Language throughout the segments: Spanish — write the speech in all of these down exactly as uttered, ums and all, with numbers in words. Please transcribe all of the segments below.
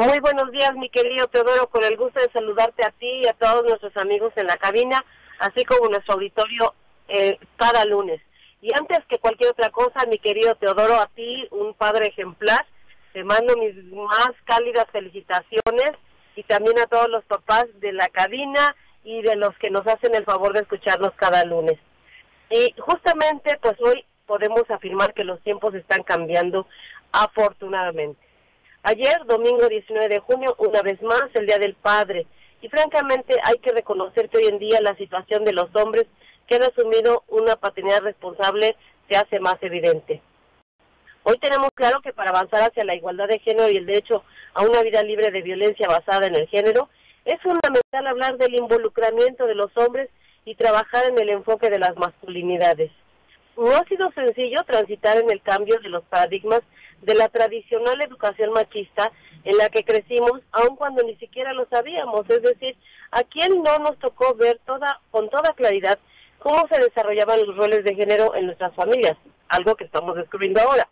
Muy buenos días, mi querido Teodoro, con el gusto de saludarte a ti y a todos nuestros amigos en la cabina, así como nuestro auditorio eh, cada lunes. Y antes que cualquier otra cosa, mi querido Teodoro, a ti, un padre ejemplar, te mando mis más cálidas felicitaciones y también a todos los papás de la cabina y de los que nos hacen el favor de escucharnos cada lunes. Y justamente, pues hoy podemos afirmar que los tiempos están cambiando afortunadamente. Ayer, domingo diecinueve de junio, una vez más, el Día del Padre. Y francamente hay que reconocer que hoy en día la situación de los hombres que han asumido una paternidad responsable se hace más evidente. Hoy tenemos claro que para avanzar hacia la igualdad de género y el derecho a una vida libre de violencia basada en el género, es fundamental hablar del involucramiento de los hombres y trabajar en el enfoque de las masculinidades. No ha sido sencillo transitar en el cambio de los paradigmas de la tradicional educación machista en la que crecimos, aun cuando ni siquiera lo sabíamos, es decir, a quién no nos tocó ver toda, con toda claridad cómo se desarrollaban los roles de género en nuestras familias, algo que estamos descubriendo ahora,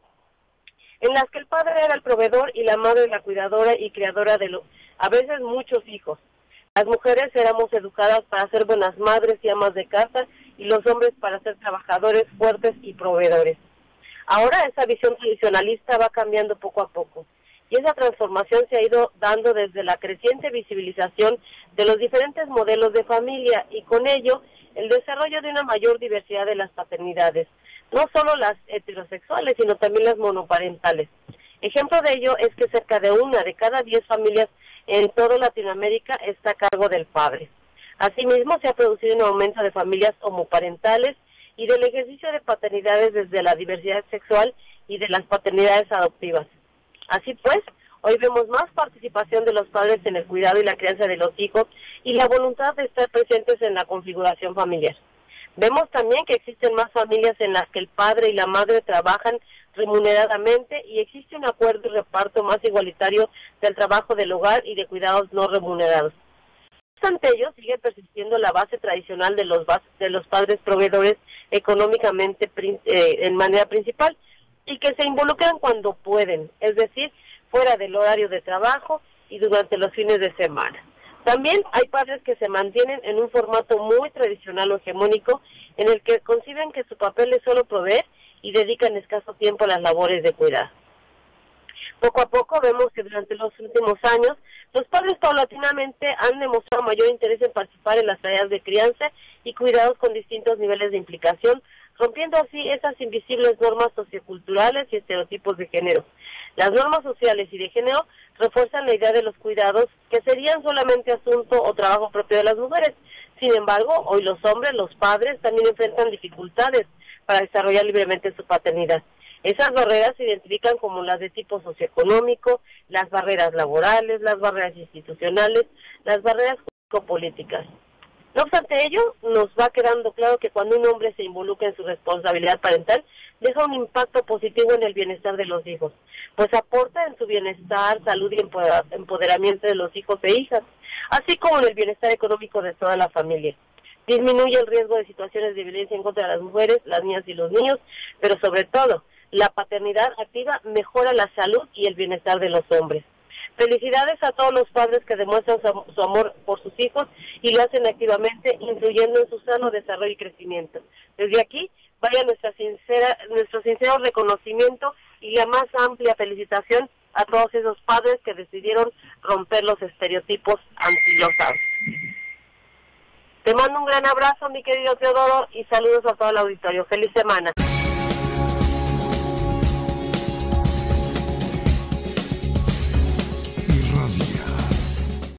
en las que el padre era el proveedor y la madre la cuidadora y criadora de los, a veces muchos hijos. Las mujeres éramos educadas para ser buenas madres y amas de casa y los hombres para ser trabajadores fuertes y proveedores. Ahora esa visión tradicionalista va cambiando poco a poco y esa transformación se ha ido dando desde la creciente visibilización de los diferentes modelos de familia y con ello el desarrollo de una mayor diversidad de las paternidades, no solo las heterosexuales sino también las monoparentales. Ejemplo de ello es que cerca de una de cada diez familias en toda Latinoamérica está a cargo del padre. Asimismo, se ha producido un aumento de familias homoparentales y del ejercicio de paternidades desde la diversidad sexual y de las paternidades adoptivas. Así pues, hoy vemos más participación de los padres en el cuidado y la crianza de los hijos y la voluntad de estar presentes en la configuración familiar. Vemos también que existen más familias en las que el padre y la madre trabajan remuneradamente y existe un acuerdo y reparto más igualitario del trabajo del hogar y de cuidados no remunerados. No obstante ello, sigue persistiendo la base tradicional de los, de los padres proveedores económicamente eh, en manera principal y que se involucran cuando pueden, es decir, fuera del horario de trabajo y durante los fines de semana. También hay padres que se mantienen en un formato muy tradicional o hegemónico en el que conciben que su papel es solo proveer y dedican escaso tiempo a las labores de cuidado. Poco a poco vemos que durante los últimos años los padres paulatinamente han demostrado mayor interés en participar en las tareas de crianza y cuidados con distintos niveles de implicación, rompiendo así esas invisibles normas socioculturales y estereotipos de género. Las normas sociales y de género refuerzan la idea de los cuidados que serían solamente asunto o trabajo propio de las mujeres. Sin embargo, hoy los hombres, los padres, también enfrentan dificultades para desarrollar libremente su paternidad. Esas barreras se identifican como las de tipo socioeconómico, las barreras laborales, las barreras institucionales, las barreras jurídico-políticas. No obstante ello, nos va quedando claro que cuando un hombre se involucra en su responsabilidad parental, deja un impacto positivo en el bienestar de los hijos, pues aporta en su bienestar, salud y empoderamiento de los hijos e hijas, así como en el bienestar económico de toda la familia. Disminuye el riesgo de situaciones de violencia en contra de las mujeres, las niñas y los niños, pero sobre todo, la paternidad activa mejora la salud y el bienestar de los hombres. Felicidades a todos los padres que demuestran su, su amor por sus hijos y lo hacen activamente, influyendo en su sano desarrollo y crecimiento. Desde aquí, vaya nuestra sincera, nuestro sincero reconocimiento y la más amplia felicitación a todos esos padres que decidieron romper los estereotipos anquilosados. Te mando un gran abrazo, mi querido Teodoro, y saludos a todo el auditorio. ¡Feliz semana!